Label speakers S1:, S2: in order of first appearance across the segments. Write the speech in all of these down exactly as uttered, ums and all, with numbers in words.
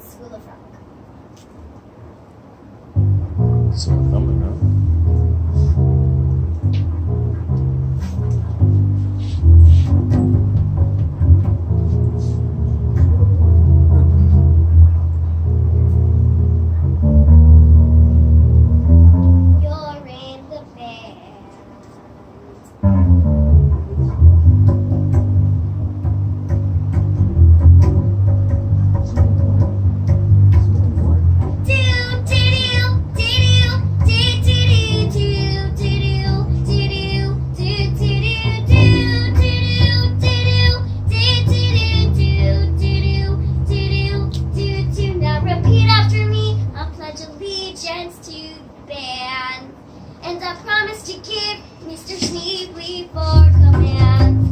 S1: School of Rock.
S2: So coming up.
S1: And I promise to give Mister Sneaky four commands.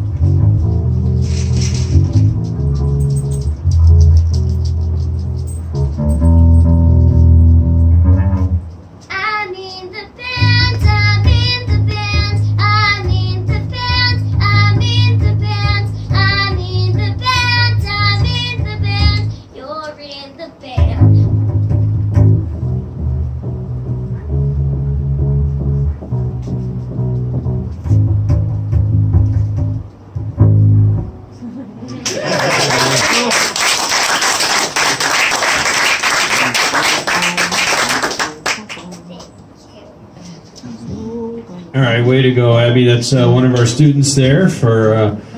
S1: I'm in the band, I'm in the band, I'm in the band, I'm in the band, I'm in the band, I'm in the band, you're in the band.
S3: All right, way to go, Abby. That's uh, one of our students there for uh,